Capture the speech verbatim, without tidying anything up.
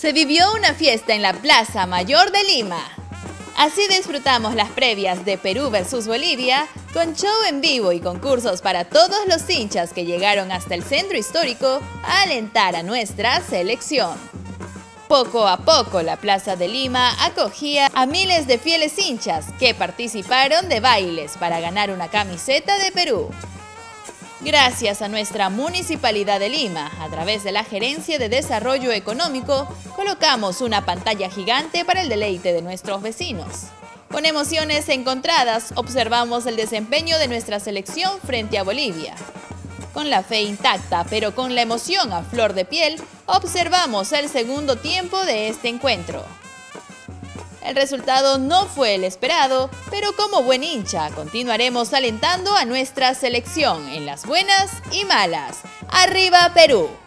Se vivió una fiesta en la Plaza Mayor de Lima. Así disfrutamos las previas de Perú versus Bolivia, con show en vivo y concursos para todos los hinchas que llegaron hasta el centro histórico a alentar a nuestra selección. Poco a poco la Plaza de Lima acogía a miles de fieles hinchas que participaron de bailes para ganar una camiseta de Perú. Gracias a nuestra Municipalidad de Lima, a través de la Gerencia de Desarrollo Económico, colocamos una pantalla gigante para el deleite de nuestros vecinos. Con emociones encontradas, observamos el desempeño de nuestra selección frente a Bolivia. Con la fe intacta, pero con la emoción a flor de piel, observamos el segundo tiempo de este encuentro. El resultado no fue el esperado, pero como buen hincha continuaremos alentando a nuestra selección en las buenas y malas. ¡Arriba Perú!